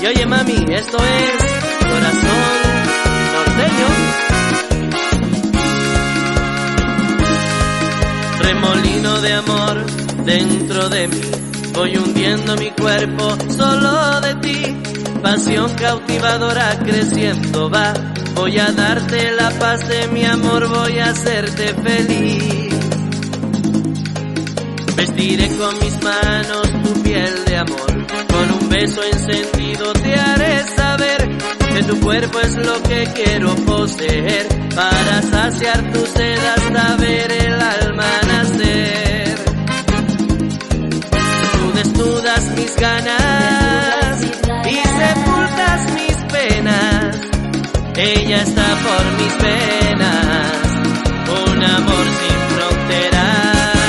Y oye mami, esto es Corazón Norteño. Remolino de amor dentro de mí, voy hundiendo mi cuerpo solo de ti. Pasión cautivadora creciendo va, voy a darte la paz de mi amor, voy a hacerte feliz. Vestiré con mis manos tu piel de amor, con un beso encendido te haré saber que tu cuerpo es lo que quiero poseer, para saciar tu sed hasta ver el alma nacer. Tú desnudas mis ganas y sepultas mis penas, ella está por mis venas, un amor sin fronteras.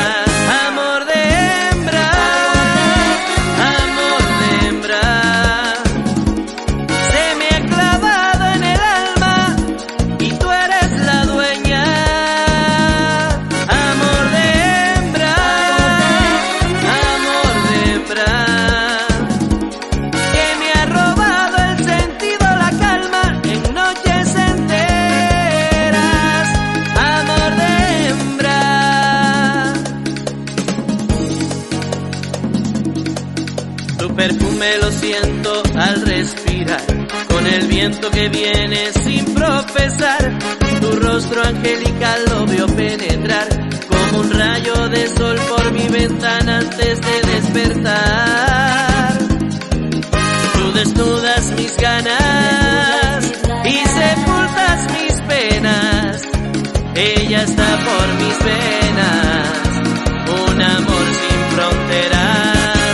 Perfume lo siento al respirar, con el viento que viene sin profesar. Tu rostro angelical lo veo penetrar, como un rayo de sol por mi ventana antes de despertar. Tú desnudas mis ganas y sepultas mis penas, ella está por mis venas, un amor sin fronteras.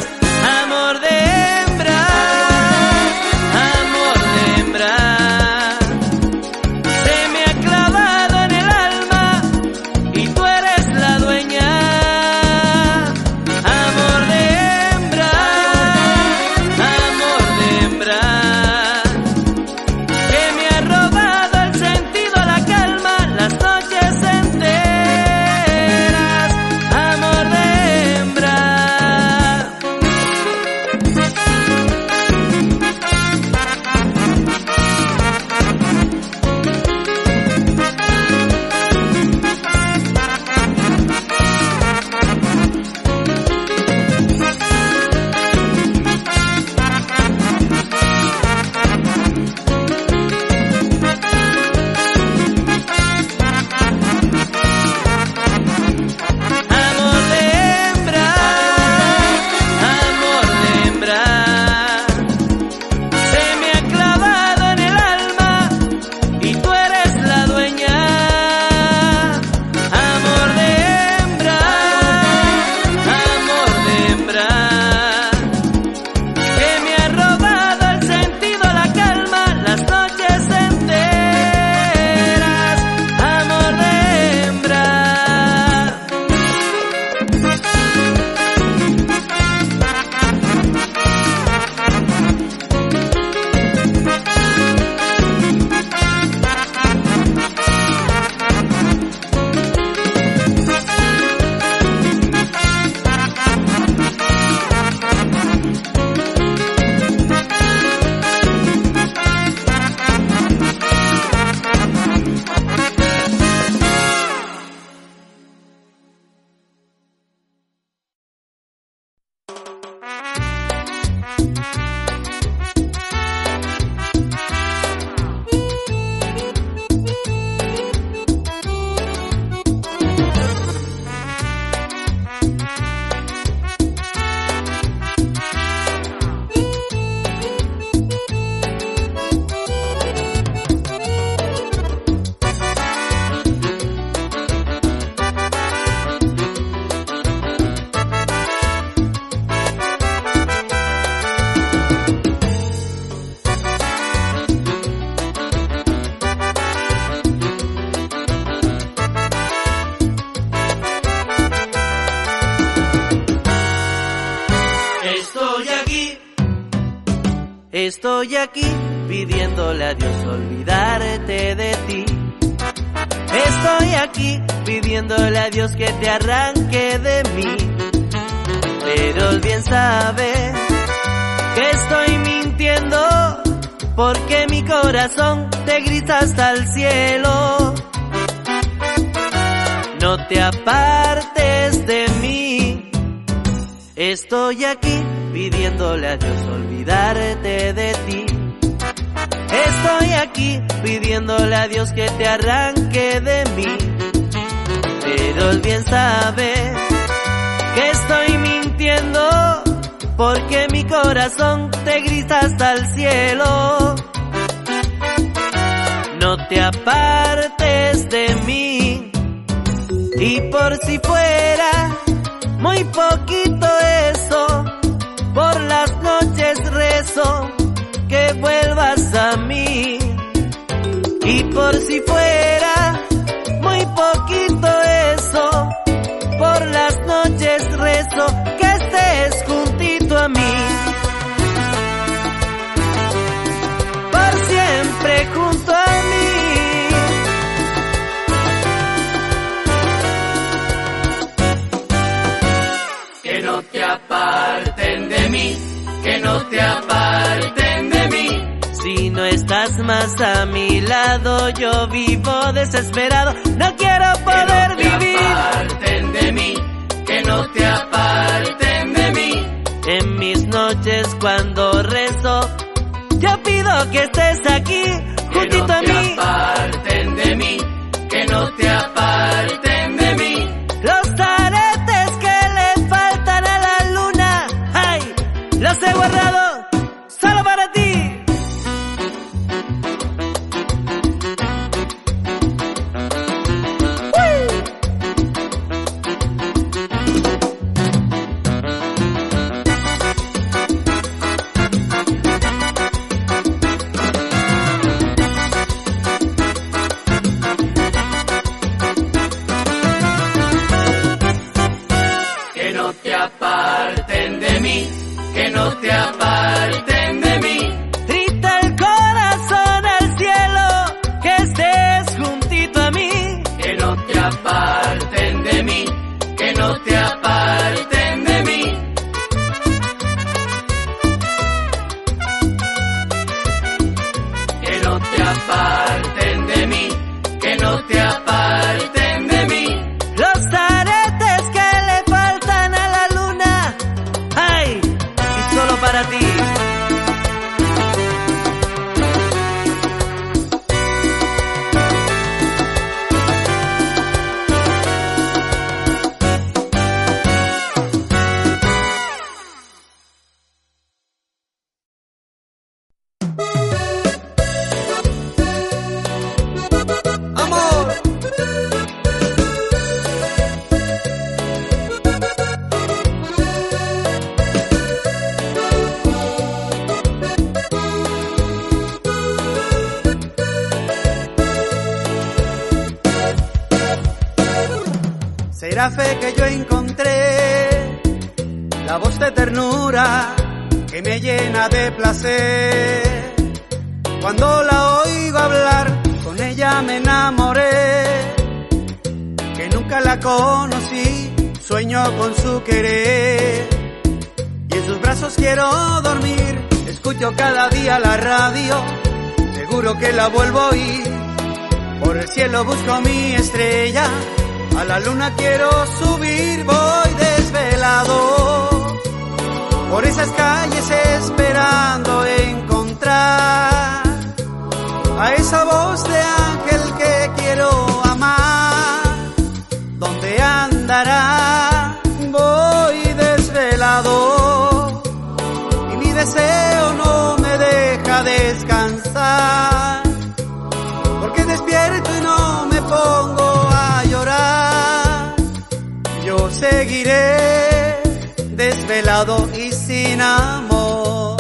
Estoy aquí pidiéndole a Dios olvidarte de ti. Estoy aquí pidiéndole a Dios que te arranque de mí. Pero Él bien sabe que estoy mintiendo. porque mi corazón te grita hasta el cielo. No te apartes de mí, estoy aquí pidiéndole a Dios olvidarte de ti. Estoy aquí pidiéndole a Dios que te arranque de mí, pero Él bien sabe que estoy mintiendo, porque mi corazón te grita hasta el cielo. No te apartes de mí, y por si fuera muy poquito eso, por las noches rezo que vuelvas a mí. Y por si fuera muy poquito eso, por las noches rezo que estés juntito a mí, por siempre junto a mí. Que no te aparten de mí, que no te aparten de mí. Si no estás más a mi lado, yo vivo desesperado, no quiero poder vivir. Que no te aparten de mí, que no te aparten de mí. En mis noches cuando rezo, yo pido que estés aquí, juntito a mí. Que no te aparten de mí, que no te aparten de mí. Los aretes que le faltan a la luna, ay, los he guardado solo para ti. Que no te aparten de mí. Grita el corazón al cielo que estés juntito a mí. Que no te aparten de mí, que no te aparten de mí. Que no te aparten de mí, que no te aparten de mí. Los aretes que le faltan a la luna, ay, y solo para ti. Será fe que yo encontré la voz de ternura que me llena de placer. Cuando la oigo hablar, con ella me enamoré. Que nunca la conocí, sueño con su querer. Y en sus brazos quiero dormir, escucho cada día la radio, seguro que la vuelvo a oír. Por el cielo busco mi estrella, a la luna quiero subir, voy desvelado por esas calles esperando encontrar a esa voz de ángel que quiero amar. ¿Dónde andará? Voy desvelado y mi deseo no me deja descansar, porque despierto y no me pongo a llorar. Yo seguiré desvelado y sin amor.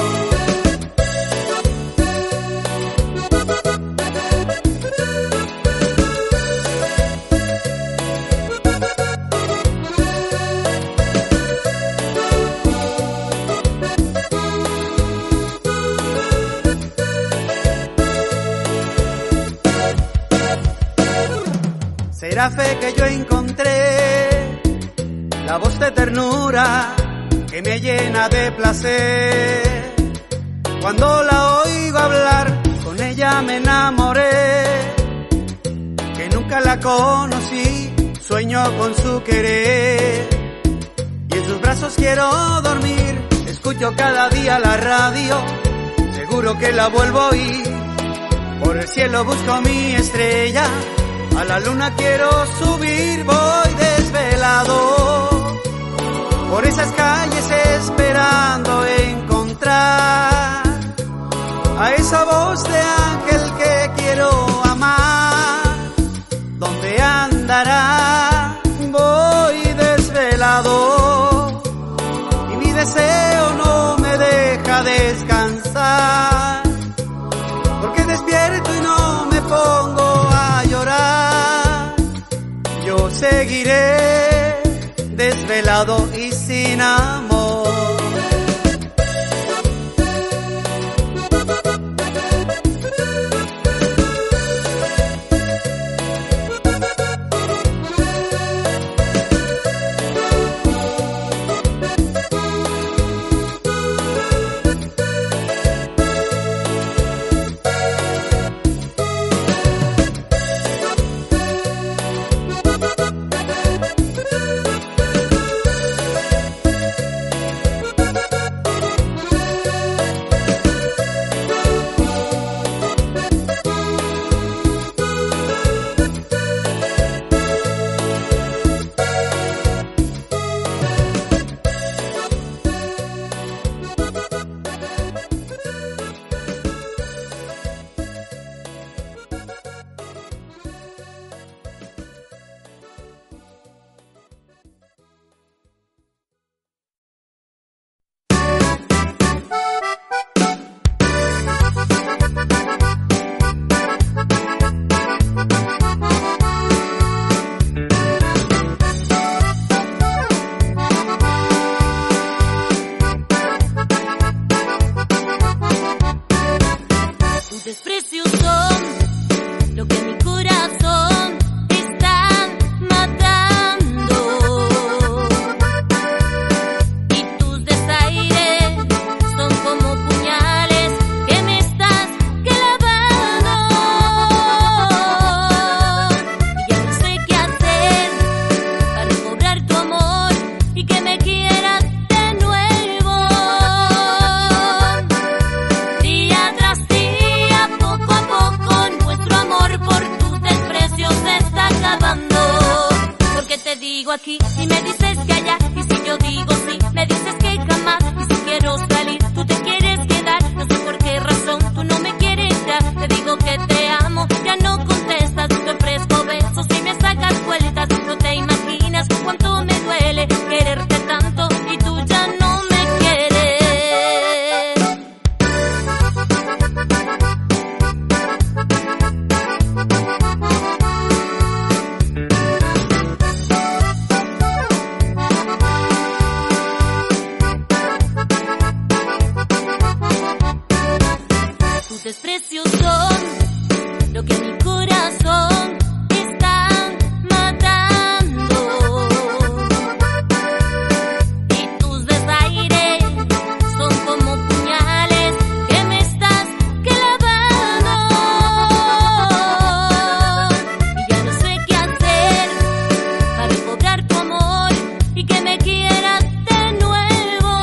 Será fe que yo encontré la voz de ternura que me llena de placer. Cuando la oigo hablar, con ella me enamoré. Que nunca la conocí, sueño con su querer. Y en sus brazos quiero dormir, escucho cada día la radio, seguro que la vuelvo a oír. Por el cielo busco mi estrella, a la luna quiero subir, voy desvelado por esas calles esperando encontrar a esa voz de ángel que quiero amar. ¿Dónde andará? Voy desvelado y mi deseo no me deja descansar, porque despierto y no me pongo a llorar. Yo seguiré desvelado y sin amor. Aquí y me dices que allá, y si yo digo sí, me dices que jamás, y si quiero salir, tú te quieres quedar, no sé por qué razón tú no me quieres ya, te digo que te amo, ya no contestas, te ofrezco besos y me sacas vueltas, no te imaginas cuánto me duele quererte tanto y tú ya no me quieres. Desprecios son lo que mi corazón está matando, y tus desaires son como puñales que me estás clavando, y ya no sé qué hacer para cobrar tu amor y que me quieras de nuevo.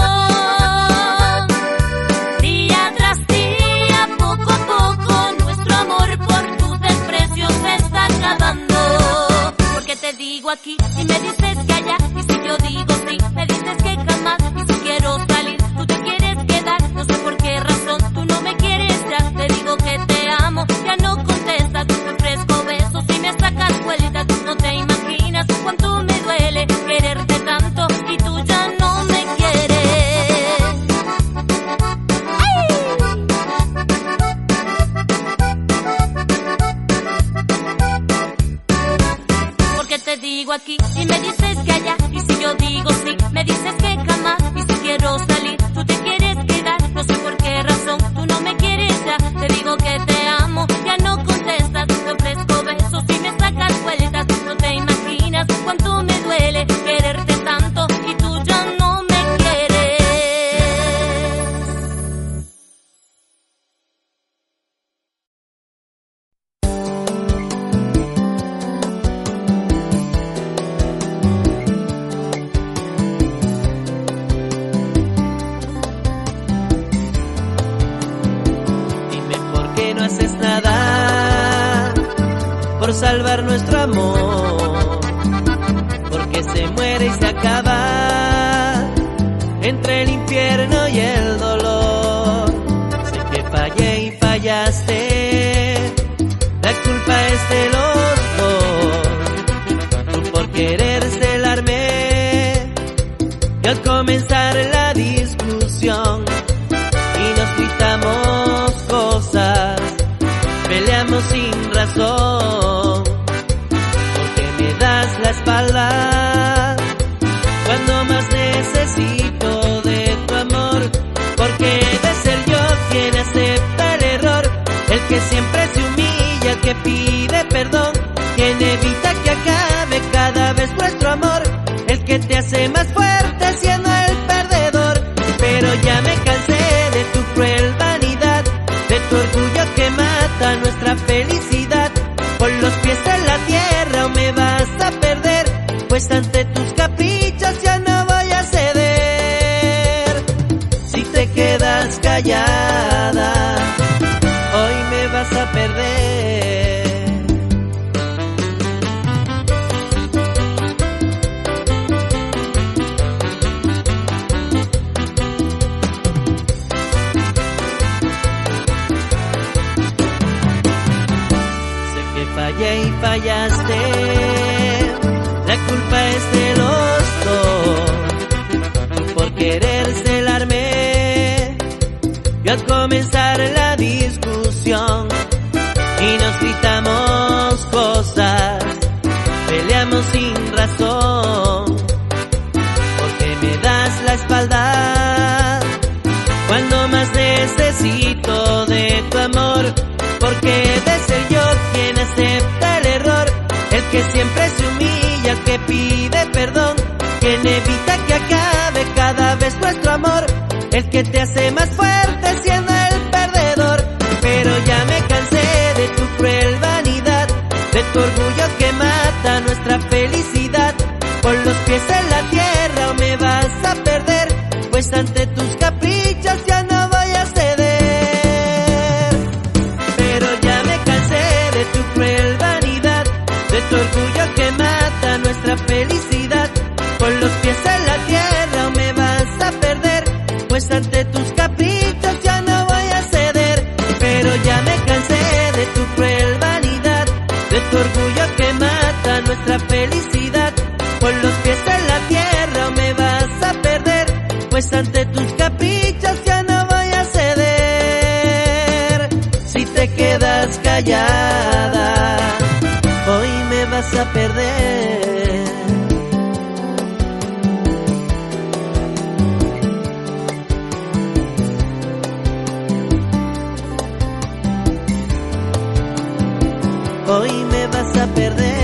Día tras día, poco a poco, nuestro amor por tus desprecios se está acabando. Porque te digo aquí y me dices que allá, y si yo digo sí, me dices que jamás, y si quiero salir, tú te quieres quedar, no sé por qué razón tú no me quieres ya, te digo que te amo, ya no contestas, te ofrezco besos y me sacas vueltas, no te imaginas cuánto me duele quererte tanto y tú ya no me quieres. Porque te digo aquí y me dices que allá, y si yo digo sí, me dices que jamás, y si quiero salir, tú te quieres quedar, no sé por qué razón tú no me quieres ya, te digo que te amo, ya no contestas, te ofrezco besos y me sacas vueltas, no te imaginas cuánto me duele quererte tanto y tú ya no me quieres. salvar nuestro amor, porque se muere y se acaba entre el infierno y el dolor. Sé que fallé y fallaste, la culpa es de los dos. Tú por querer celarme y al comenzar la discusión y nos gritamos cosas, peleamos sin razón, porque me das la espalda cuando más necesito de tu amor, porque de ser yo quien acepta el error, el que siempre se humilla, el que pide perdón, quien evita que acabe cada vez nuestro amor, el que te hace más fuerte siendo el perdedor. Pero ya me cansé de tu cruel vanidad, de tu orgullo que mata nuestra felicidad. Con los pies en la tierra o me vas a perder, pues ante tus caprichos ya no voy a ceder. Si te quedas callada, hoy me vas a perder. Fallé y fallaste, la culpa es de los dos. Tú por querer celarme y al comenzar la discusión y nos gritamos cosas, peleamos sin razón, porque me das la espalda cuando más necesito de tu amor, porque de ser yo quien acepta el error, el que siempre se humilla, el que pide perdón, quien evita que acabe cada vez nuestro amor, el que te hace más fuerte siendo el perdedor. Pero ya me cansé de tu cruel vanidad, de tu orgullo que mata nuestra felicidad. Con los pies en la tierra o me vas a perder, pues ante tus caprichos ya no voy a ceder. Tu cruel vanidad, de tu orgullo que mata nuestra felicidad. Con los pies en la tierra o me vas a perder, pues ante tus caprichos ya no voy a ceder. Pero ya me cansé de tu cruel vanidad, de tu orgullo que mata nuestra felicidad. Con los pies en la tierra o me vas a perder, pues ante tus caprichos ya no voy a ceder. Si te quedas callada, hoy me vas a perder. Hoy me vas a perder.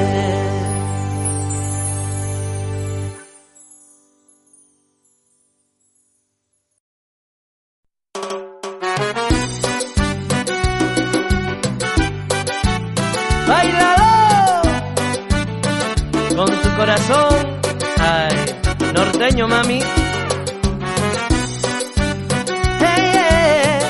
¡Báilalo! Con tu corazón, ay, norteño mami. Hey, hey.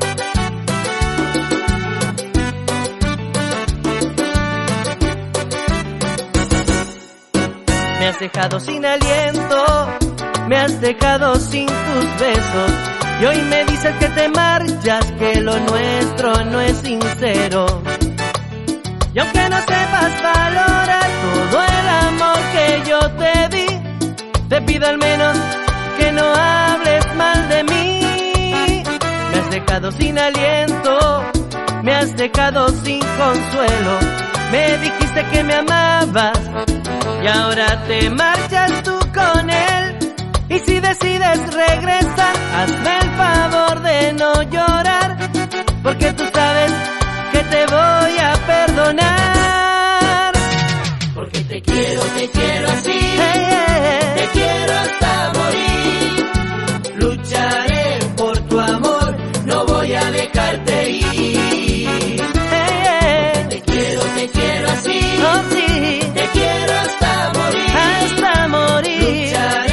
Me has dejado sin aliento, me has dejado sin tus besos, y hoy me dices que te marchas, que lo nuestro no es sincero. Y aunque no sepas valorar todo el amor que yo te di, te pido al menos que no hables mal de mí. Me has dejado sin aliento, me has dejado sin consuelo. Me dijiste que me amabas y ahora te marchas tú con él. Y si decides regresar, hazme el favor de no llorar, porque tú sabes que te voy a perdonar. Porque te quiero así, hey, hey. Te quiero hasta morir. Lucharé por tu amor, no voy a dejarte ir. Hey, hey. Te quiero así, Oh, sí. te quiero hasta morir. Hasta morir. Lucharé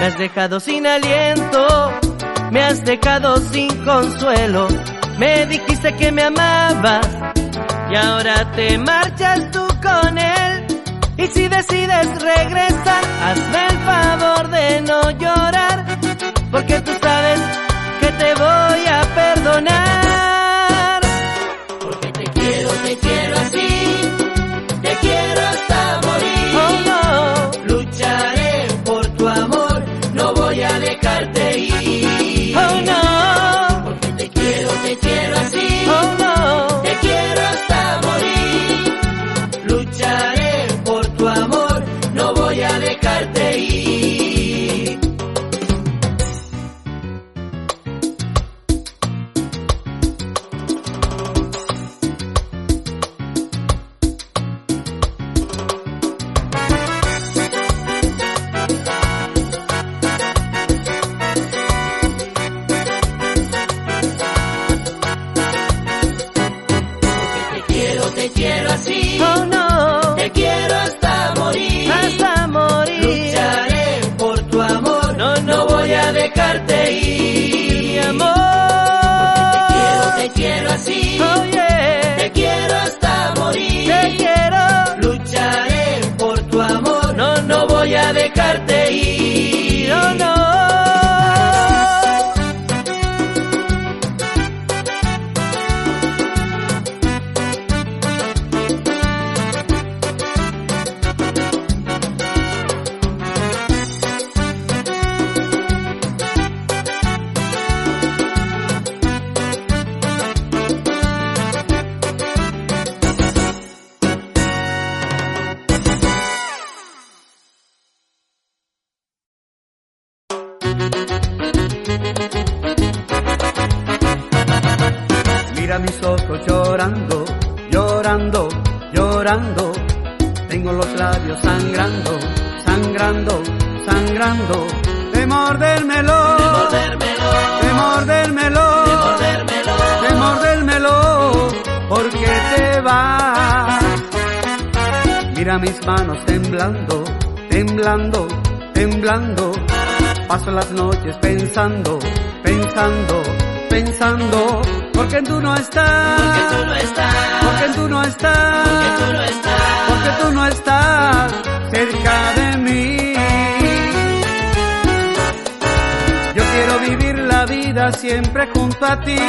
Me has dejado sin aliento, me has dejado sin consuelo. Me dijiste que me amabas y ahora te marchas tú con él. Y si decides regresar, hazme el favor de no llorar, porque tú sabes que te voy a perdonar. Porque te quiero así, te quiero hasta morir. Oh no, lucharé por tu amor, no voy a dejarte ir. oh no, Porque te quiero así, oh no, te quiero hasta morir. Lucharé por tu amor, no voy a dejarte ir. Te quiero así, oh no, te quiero hasta morir. hasta morir. Lucharé por tu amor, no voy a dejarte ir. Mi amor, Te quiero así, oh yeah, te quiero hasta morir. te quiero, Lucharé por tu amor, no voy a dejarte ir. oh no. Mira mis ojos llorando, llorando, llorando. Tengo los labios sangrando, sangrando, sangrando. De mordérmelo, de mordérmelo, de mordérmelo, porque te vas. Mira mis manos temblando, temblando, temblando. Paso las noches pensando, pensando, pensando, porque tú no estás, porque tú no estás, porque tú no estás cerca de mí. Yo quiero vivir la vida siempre junto a ti.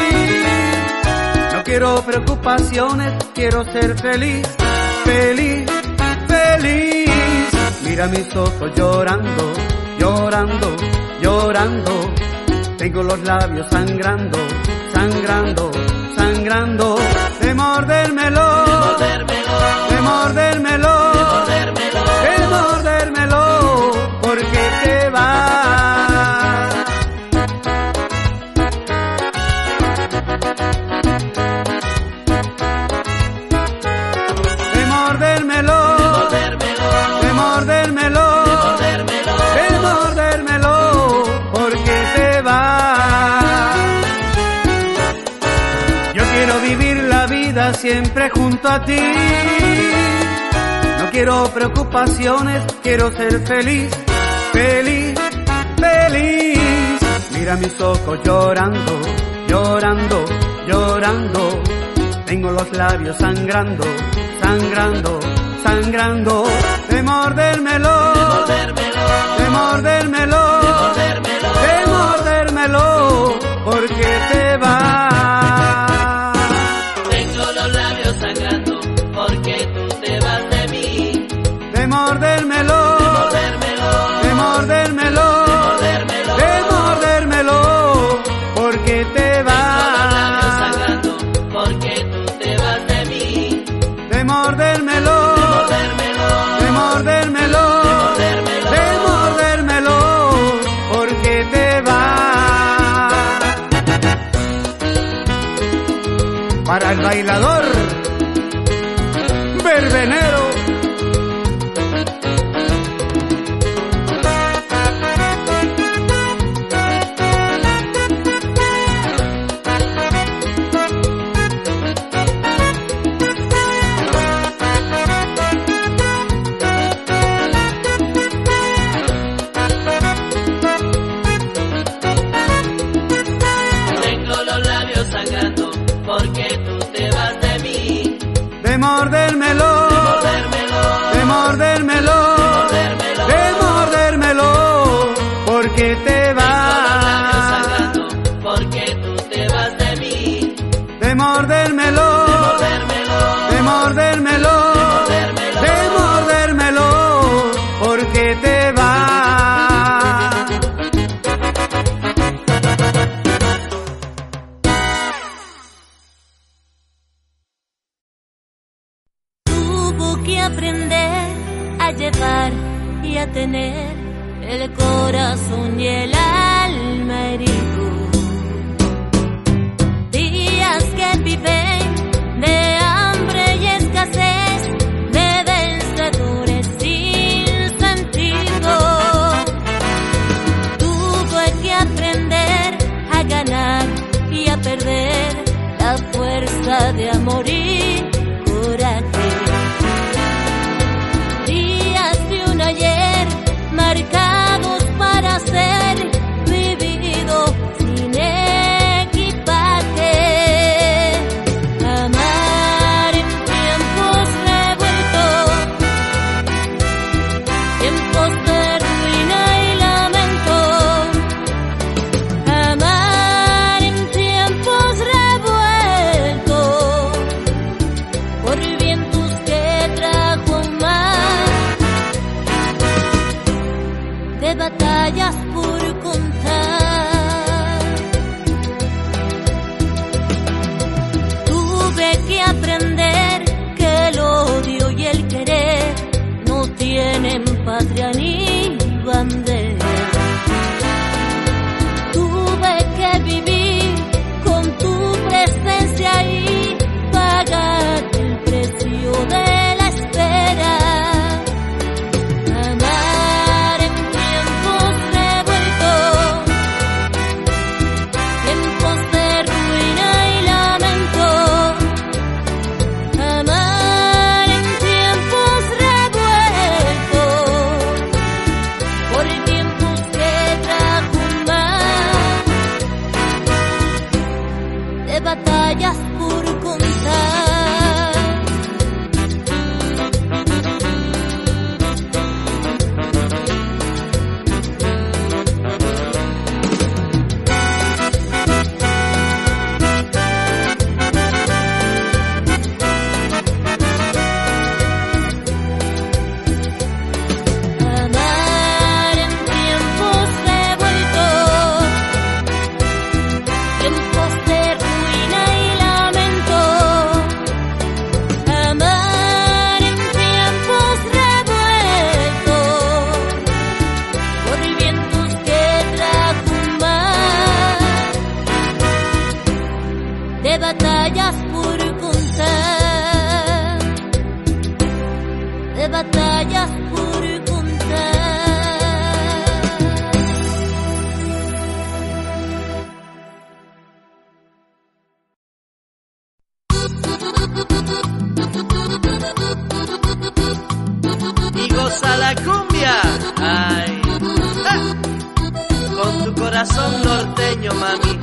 No quiero preocupaciones, quiero ser feliz, feliz, feliz. Mira mis ojos llorando, llorando, llorando. Tengo los labios sangrando, sangrando, sangrando. De mordérmelo, de mordérmelo, de mordérmelo, porque te vas. De mordérmelo, de mordérmelo, de mordérmelo, porque te vas. Yo quiero vivir la vida siempre junto a ti. No quiero preocupaciones, quiero ser feliz, feliz, feliz. Mira mis ojos llorando, llorando, llorando. Tengo los labios sangrando, sangrando, sangrando. De mordérmelo, de mordérmelo, de mordérmelo, porque te vas. Tengo los labios sangrando porque tú te vas de mí. De mordérmelo, de mordérmelo, de mordérmelo, porque te vas. Sangrando porque tú te vas de mí. De mordérmelo, de mordérmelo, porque te vas, porque tú te vas de mí, de mordérmelo, de mordérmelo, de mordérmelo, porque te vas. Tuvo que aprender a llevar y a tener el corazón y el alma herido. Días que viven de hambre y escasez, de vencedores sin sentido. Tuve que aprender a ganar y a perder la fuerza de amor y coraje. Días de un ayer marcados para ser vivido sin equipaje. Amar en tiempos revueltos, tiempos de ruina y lamento. Amar en tiempos revueltos, por vientos que trajo mar, de batallas por contar. Tuve que aprender que el odio y el querer no tienen patria ni bandera. Tuve que vivir con tu presencia y pagar el precio de la espera. Amar en tiempos revueltos, tiempos de ruina y lamento. Amar en tiempos revueltos, por tiempos que trajo mar, de batallas por contar. Amar en tiempos revueltos, tiempos de ruina y lamento. Amar en tiempos revueltos, por vientos que trajo mar, de batallas por contar, de batallas por contar. y goza la cumbia. Ay, con tu corazón norteño, mami.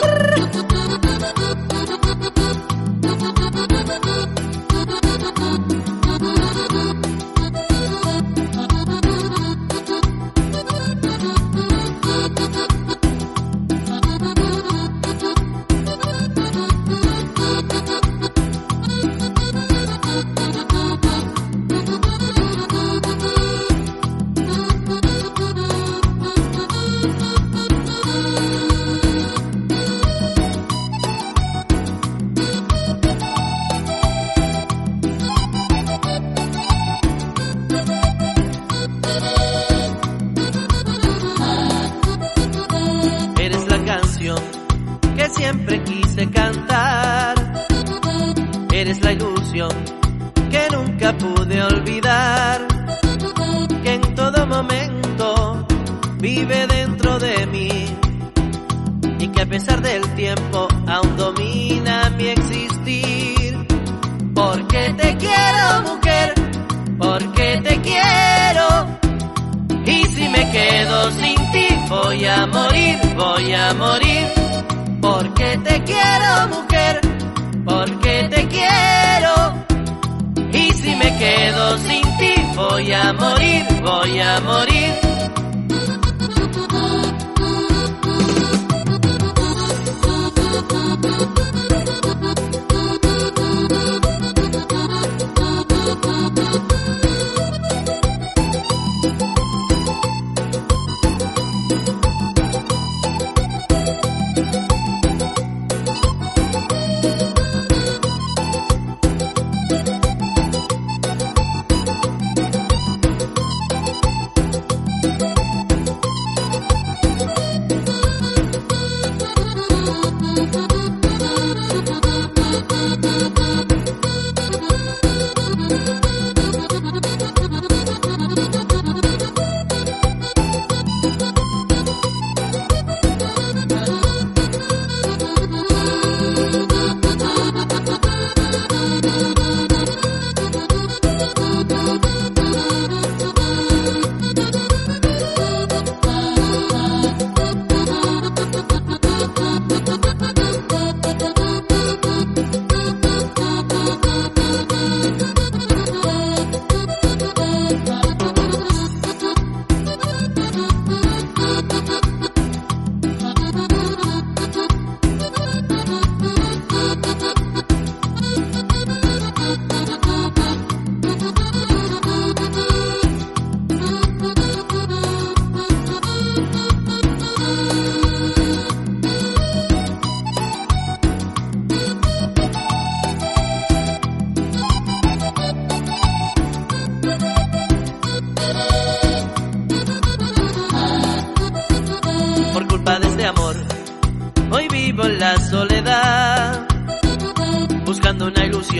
Que siempre quise cantar, eres la ilusión que nunca pude olvidar, que en todo momento vive dentro de mí y que a pesar del tiempo aún domina mi existir. Porque te quiero, mujer, porque te quiero, y si me quedo sin ti voy a morir, voy a morir. Porque te quiero, mujer, porque te quiero, y si me quedo sin ti voy a morir, voy a morir.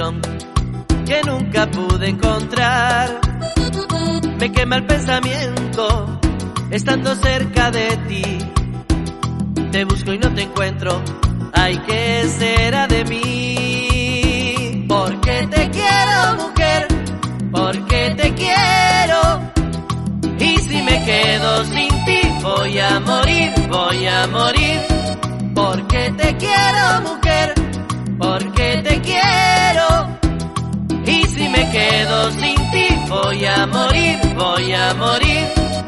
solución que nunca pude encontrar. Me quema el pensamiento estando cerca de ti. Te busco y no te encuentro. Ay, ¿qué será de mí? Porque te quiero, mujer, porque te quiero. Y si me quedo sin ti, voy a morir, voy a morir. Porque te quiero, mujer, porque te quiero. Y si me quedo sin ti, voy a morir, voy a morir.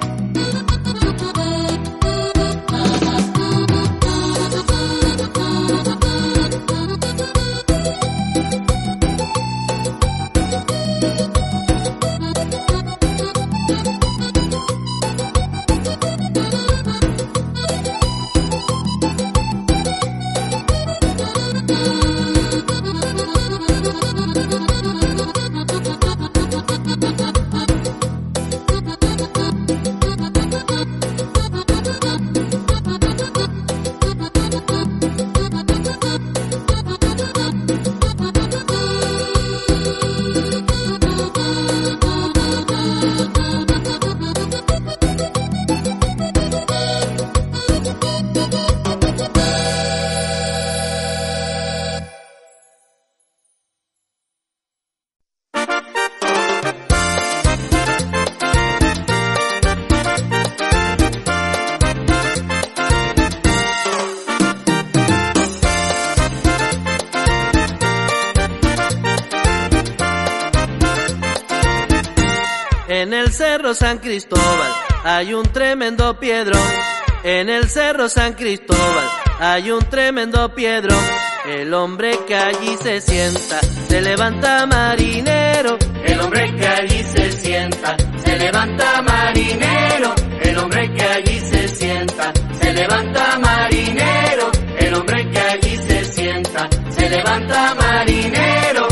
En el Cerro San Cristóbal hay un tremendo piedrón. En el Cerro San Cristóbal hay un tremendo piedrón. El hombre que allí se sienta se levanta marinero. El hombre que allí se sienta se levanta marinero. El hombre que allí se sienta se levanta marinero. El hombre que allí se sienta se levanta marinero.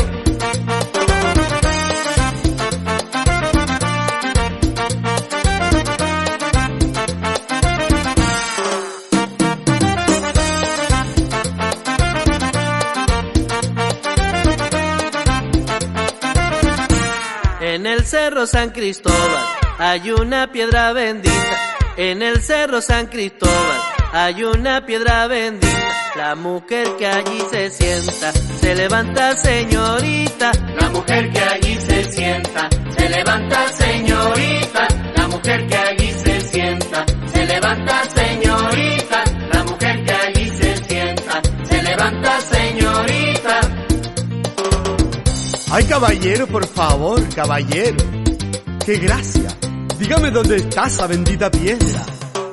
En el Cerro San Cristóbal hay una piedra bendita. En el Cerro San Cristóbal hay una piedra bendita. La mujer que allí se sienta se levanta, señorita. La mujer que allí se sienta se levanta, señorita. La mujer que allí se sienta se levanta, señorita. La mujer que allí se sienta se levanta, señorita. Ay, caballero, por favor, caballero. ¡Qué gracia! Dígame dónde está esa bendita piedra.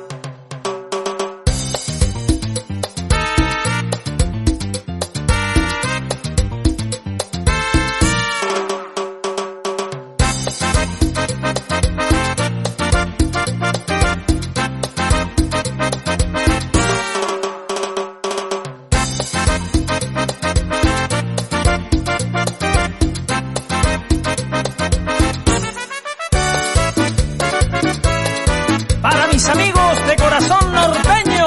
Mis amigos de corazón norteño,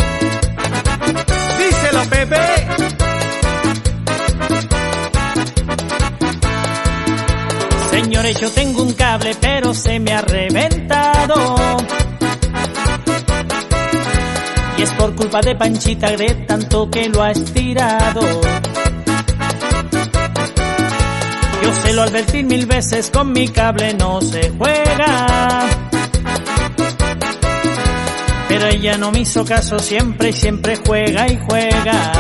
Díselo, Pepe. señores, yo tengo un cable pero se me ha reventado. Y es por culpa de Panchita de tanto que lo ha estirado. Yo se lo advertí 1000 veces, con mi cable no se juega. Pero ella no me hizo caso, siempre y siempre juega y juega.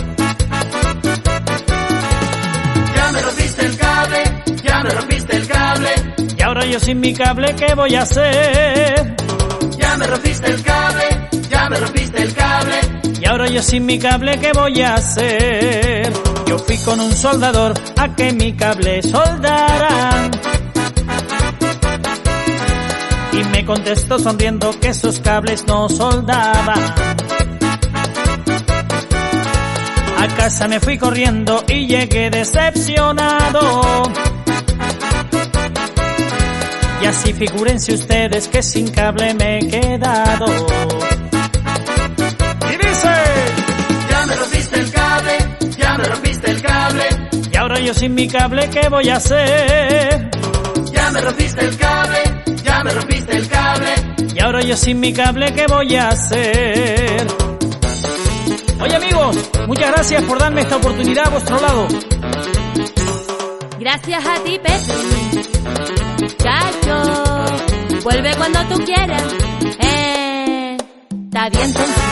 Ya me rompiste el cable, ya me rompiste el cable. Y ahora yo sin mi cable, ¿qué voy a hacer? Ya me rompiste el cable, ya me rompiste el cable. Y ahora yo sin mi cable, ¿qué voy a hacer? Yo fui con un soldador a que mi cable soldara. Y me contestó sonriendo que sus cables no soldaban. A casa me fui corriendo y llegué decepcionado. Y así figúrense ustedes que sin cable me he quedado. Y dice: Ya me rompiste el cable, ya me rompiste el cable. Y ahora ahora yo sin mi cable, ¿qué voy a hacer? Ya me rompiste el cable, ya me rompiste el cable. Y ahora yo sin mi cable, ¿qué voy a hacer? Oye amigos, muchas gracias por darme esta oportunidad a vuestro lado. Gracias a ti, Pepe. Chacho, vuelve cuando tú quieras. Está bien,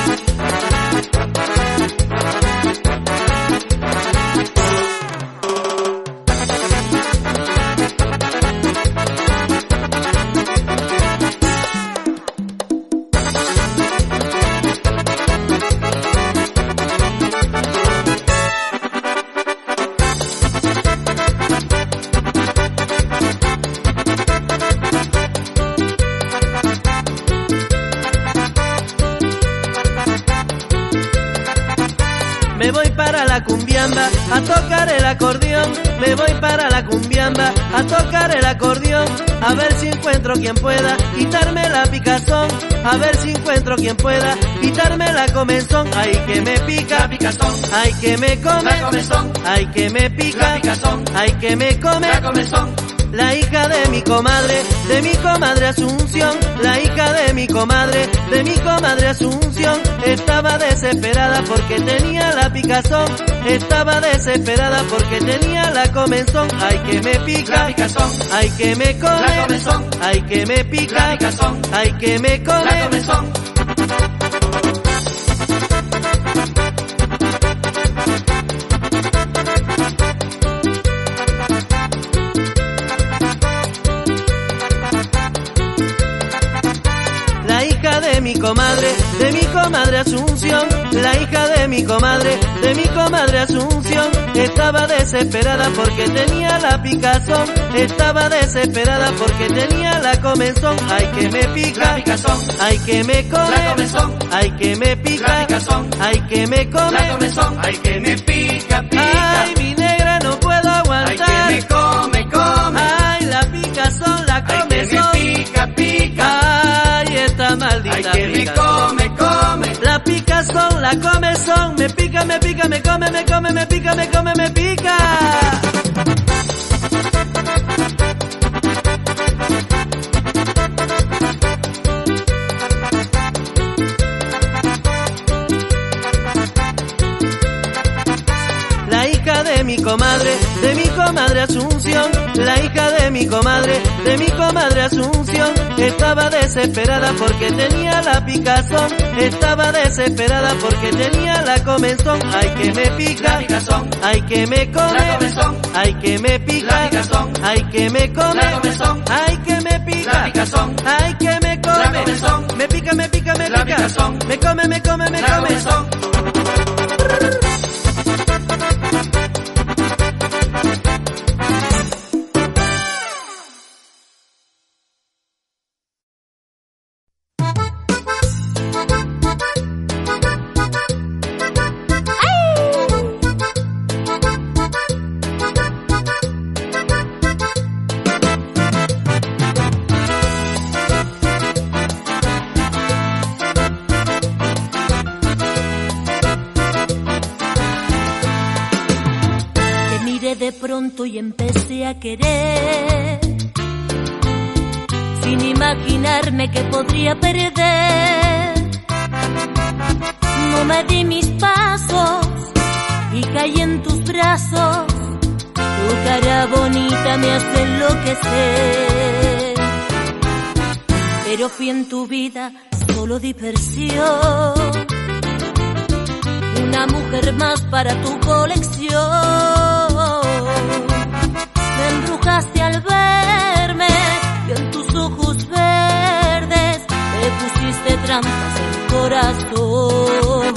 Me voy para la cumbiamba a tocar el acordeón. Me voy para la cumbiamba a tocar el acordeón. A ver si encuentro quien pueda quitarme la picazón. A ver si encuentro quien pueda quitarme la comezón. Ay que me pica, La picazón, ay que me come, la comezón, ay que me la pica, picazón, ay que me come. la comezón. La hija de mi comadre Asunción, la hija de mi comadre Asunción, estaba desesperada porque tenía la picazón, estaba desesperada porque tenía la comezón. Ay que me La pica, picazón, ay que me la come, comezón, ay que me la pica, picazón, ay que me la come. comezón. La hija de mi comadre Asunción, la hija de mi comadre Asunción, estaba desesperada porque tenía la picazón, estaba desesperada porque tenía la comezón. Ay que me La pica, picazón, ay que me la come, comezón, ay que me la pica, picazón, ay que me la come. comezón. Ay que me pica, Ay pica. mi negra no puedo Ay aguantar, que me come, come. ay la picazón, la Ay que me comezón. pica, pica. Ay esta Ay maldita que me picazón. come, come. La picazón, la comezón, me pica, me pica, me come, me come, me pica, me come, me pica. La hija de mi comadre Asunción, la hija de mi comadre Asunción, estaba desesperada porque tenía la picazón, estaba desesperada porque tenía la comezón. Ay que me La pica, picazón, ay que me la come, comezón, ay que me la pica, picazón, ay que me come, la comezón, ay que me la pica, picazón, ay que me la come, comezón, me pica, me pica, me la pica, picazón, me come, me come, me la come. comezón. De pronto y empecé a querer, sin imaginarme que podría perder. No me di mis pasos y caí en tus brazos. Tu cara bonita me hace enloquecer, pero fui en tu vida solo diversión, una mujer más para tu colección. Me embrujaste al verme y en tus ojos verdes me pusiste trampas en el corazón.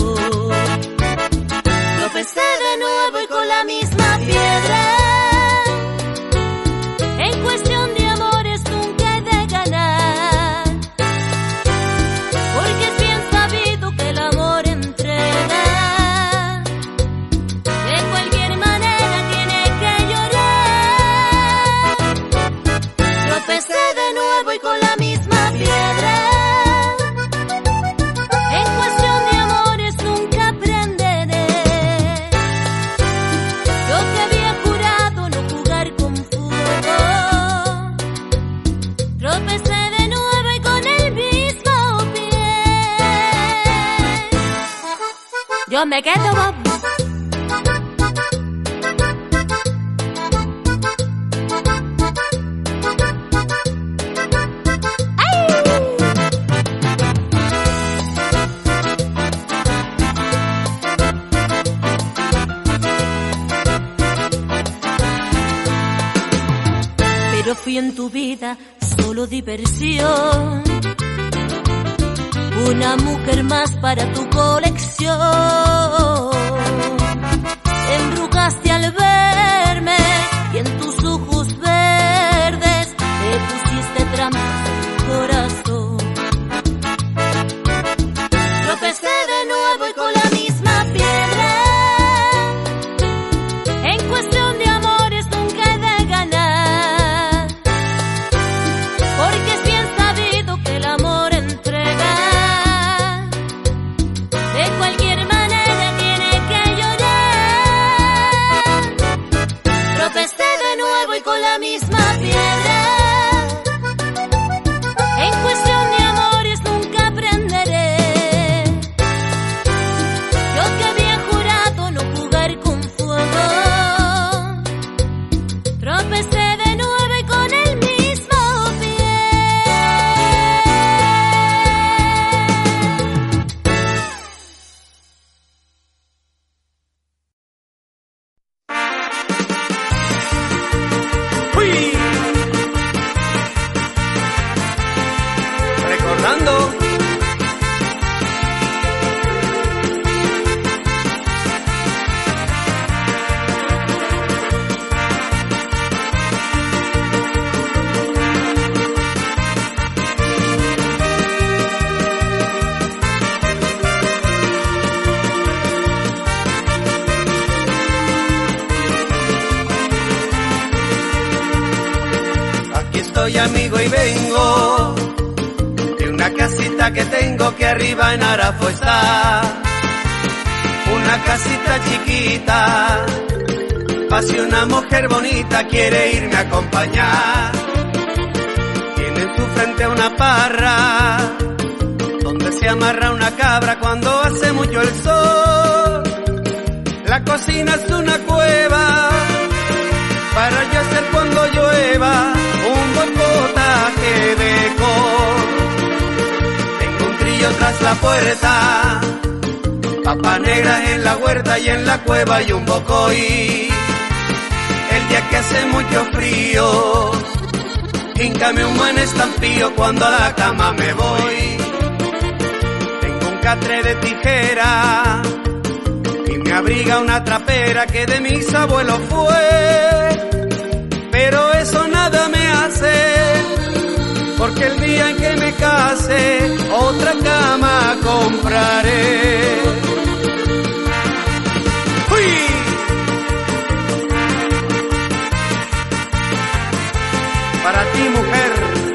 Tropecé de nuevo y con la misma piedra. En cuestión de amores nunca he de ganar, porque es bien sabido que el amor entrega. De cualquier manera tiene que llorar. Tropecé de nuevo y con la misma piedra. En cuestión de amores nunca aprenderé. Yo que había jurado yo me quedo bobo. Pero fui en tu vida solo diversión, una mujer más para tu colección. Embrujaste al verme y en tus ojos verdes te pusiste trampas en tu corazón. Tropecé de nuevo y con la misma piedra. En cuestión de amores nunca he de ganar, porque es bien sabido que el amor entrega. De cualquier manera tiene que llorar. Tropecé de nuevo y con la misma piedra. En cuestión de amores nunca aprenderé. Yo que había jurado no jugar con fuego. Tropecé de nuevo y con el mismo pie. ¡Uy! Recordando. Aquí estoy, amigo, y vengo de una casita que tengo que arriba en Arafo está. Una casita chiquita, pa' si una mujer bonita quiere irme a acompañar. Tiene en su frente una parra donde se amarra una cabra cuando hace mucho el sol. La cocina es una cueva para yo hacer cuando llueva un buen potaje de col. Tengo un trillo tras la puerta, papa negra en la huerta y en la cueva hay un bocoy. El día que hace mucho frío, híncame un buen estampillo cuando a la cama me voy. Tengo un catre de tijera y me abriga una trapera que de mis abuelos fue. Pero eso nada me hace, porque el día en que me case otra cama compraré. ¡Uy! Para ti, mujer.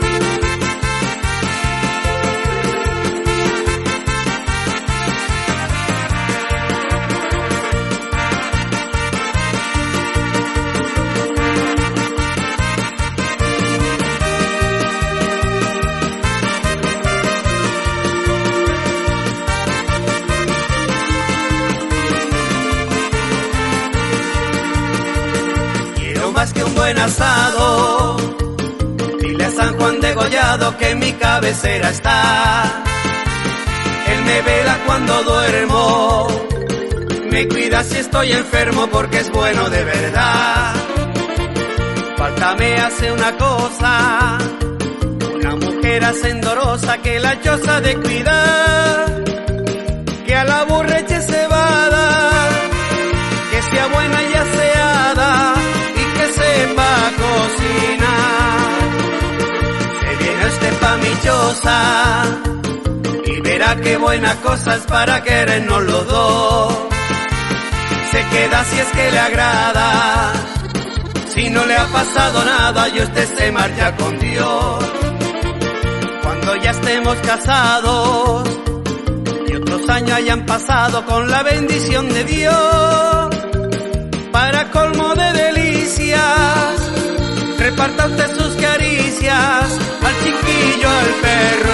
Más que un buen asado, dile a San Juan degollado que en mi cabecera está. Él me vela cuando duermo, me cuida si estoy enfermo porque es bueno de verdad. Falta me hace una cosa, una mujer hacendorosa que la choza de cuidar, que a la burra eche cebada, que sea buena y aseada, sepa cocinar. Se viene usted pa' mi choza y verá qué buena cosa es para querernos los dos. Se queda si es que le agrada, si no le ha pasado nada y usted se marcha con Dios. Cuando ya estemos casados y otros años hayan pasado con la bendición de Dios, para colmo de delicias, reparta usted sus caricias al chiquillo, al perro.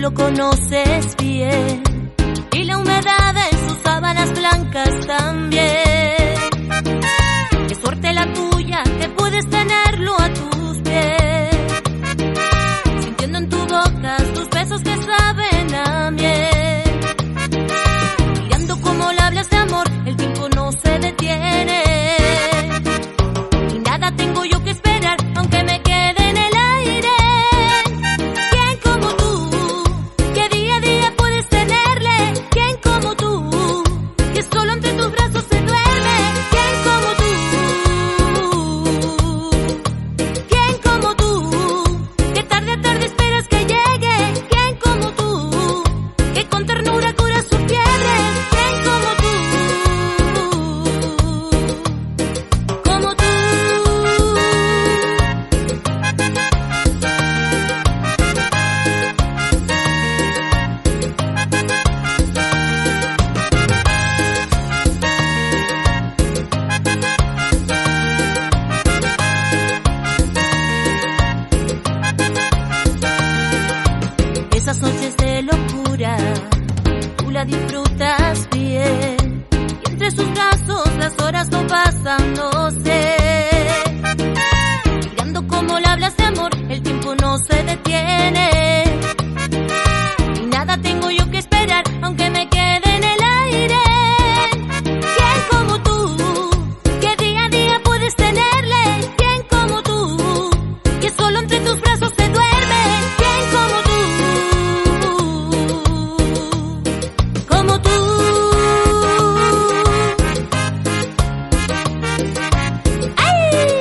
lo conoces bien, y la humedad en sus sábanas blancas también. Qué suerte la tuya que puedes tenerlo a tus pies, sintiendo en tu boca tus besos que saben a miel. Mirando cómo le hablas de amor, el tiempo no se detiene, y nada tengo yo que esperar, aunque me quede en el aire. ¿Quién como tú, que día a día puedes tenerle? ¿Quién como tú, que solo entre tus brazos se duerme? ¿Quién como tú? ¿Quién como tú, que tarde a tarde esperas que llegue? ¿Quién como tú, que con ternura cura su fiebre? ¿Quién como tú? Como tú. Esas noches de locura, tú la disfrutas bien, y entre sus brazos las horas no pasan, no sé. Mirando cómo le hablas de amor, el tiempo no se detiene, y nada tengo yo que esperar, aunque me quede en el aire. ¿Quién como tú, que día a día puedes tenerle? ¿Quién como tú, que solo entre tus brazos se duerme? ¿Quién como tú? Como tú. ¡Ay!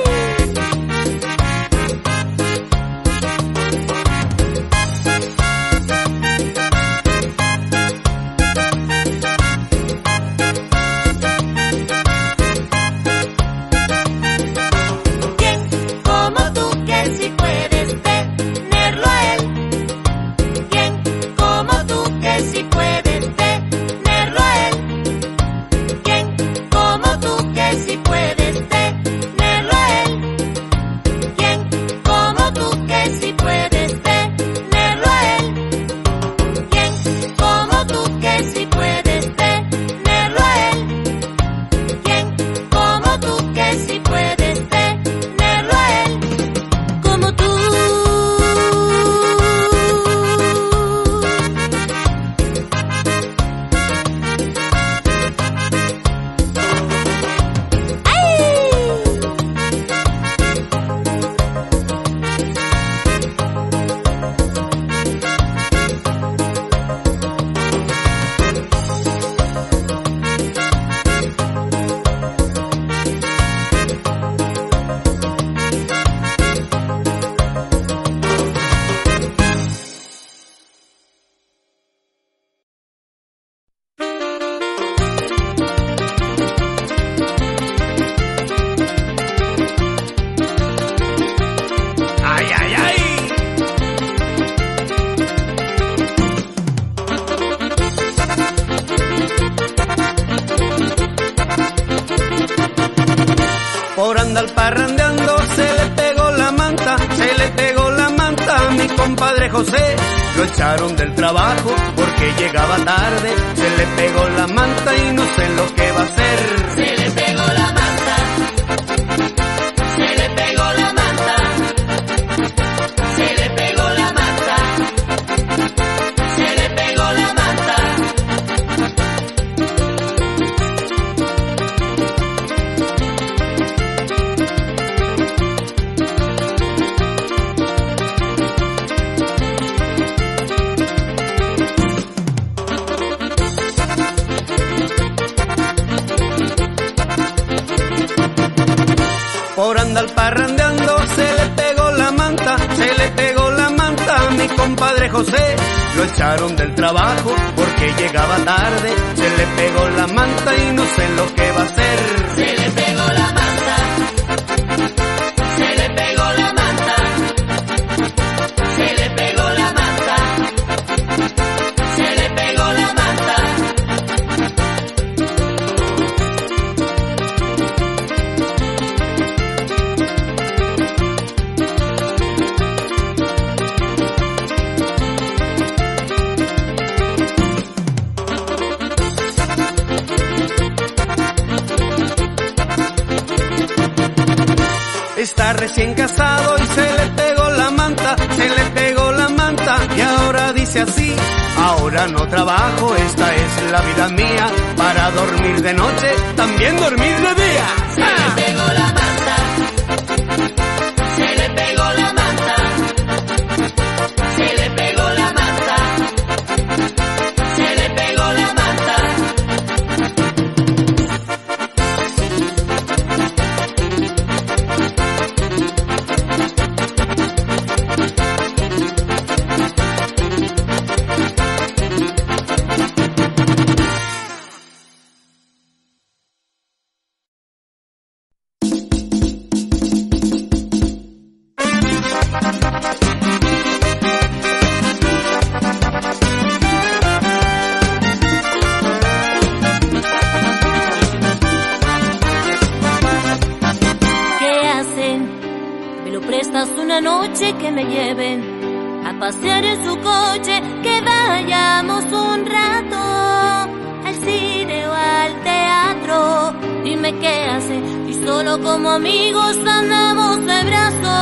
¿Quién como tú, que si puedes tenerlo a él? ¿Quién como tú, que si puedes tenerlo a él? ¿Quién como tú, que si puedes tenerlo a él? ¿Quién como tú, que si puedes tenerlo a él? ¿Quién como tú, que si puedes tenerlo a él? ¿Quién como tú, que si puedes tenerlo a él? Como tú. ¡Ay, ay, ay! Por andar parrandeando se le pegó la manta, se le pegó la manta a mi compadre José. Lo echaron del trabajo porque llegaba tarde, se le pegó la manta y no sé lo que va a hacer. Se le pegó la manta, se le pegó la manta, se le pegó la manta, se le pegó la manta. Por andar parrandeando se le pegó la manta, se le pegó la manta a mi compadre José. Lo echaron del trabajo porque llegaba tarde, se le pegó la manta y no sé lo que va a hacer. Se le pegó la manta, se le pegó la manta, se le pegó la manta, se le pegó la manta. recién casado y se le pegó la manta, se le pegó la manta y ahora dice así: ahora no trabajo, esta es la vida mía, para dormir de noche, también dormir de día. Se le pegó la manta, se le pegó la manta, se le pegó la manta, se le pegó la manta. Una noche que me lleven a pasear en su coche, que vayamos un rato al cine o al teatro. Dime qué hace y solo como amigos andamos de brazo.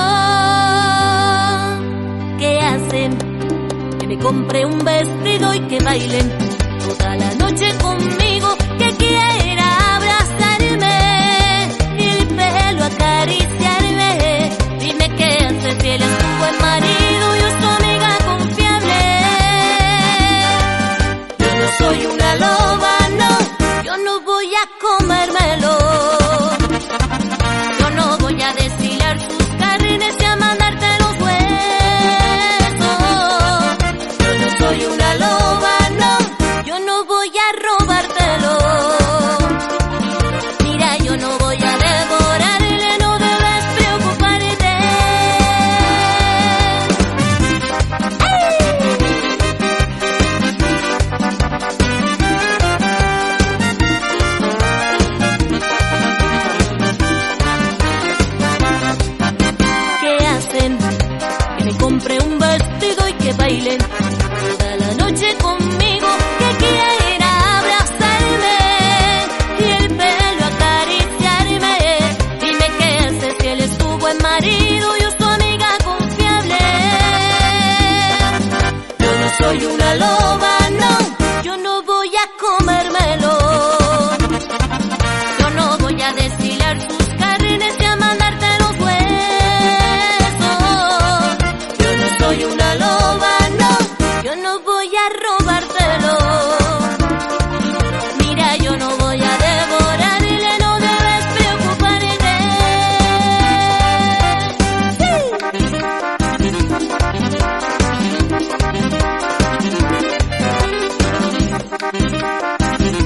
¿Qué hacen? Que me compre un vestido y que bailen toda la noche conmigo, que quiera abrazarme y el pelo acariciarme. Dime qué hace si él es un buen marido y yo su amiga confiable. Yo no soy una loba, no, yo no voy a comérmelo. Yo no voy a desfilar sus carnes y a mandarte los huesos. Yo no soy una loba, no, yo no voy a robártelo. Mira, yo no voy a devorarle, no debes preocuparte. ¿Qué hacen? Que me compre un vestido y que bailen toda la noche conmigo, que quiera abrazarme y el pelo acariciarme. Dime qué hace si él es tu buen marido y yo su amiga confiable. Yo no soy una loba, no, yo no voy a comérmelo. Yo no voy a desfilar tus carnes y a mandarte los huesos. Yo no soy una loba, no, yo no voy a robártelo. Mira, yo no voy a devorarle, no debes preocuparte. Sí.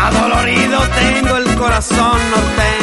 Adolorido tengo el corazón norteño.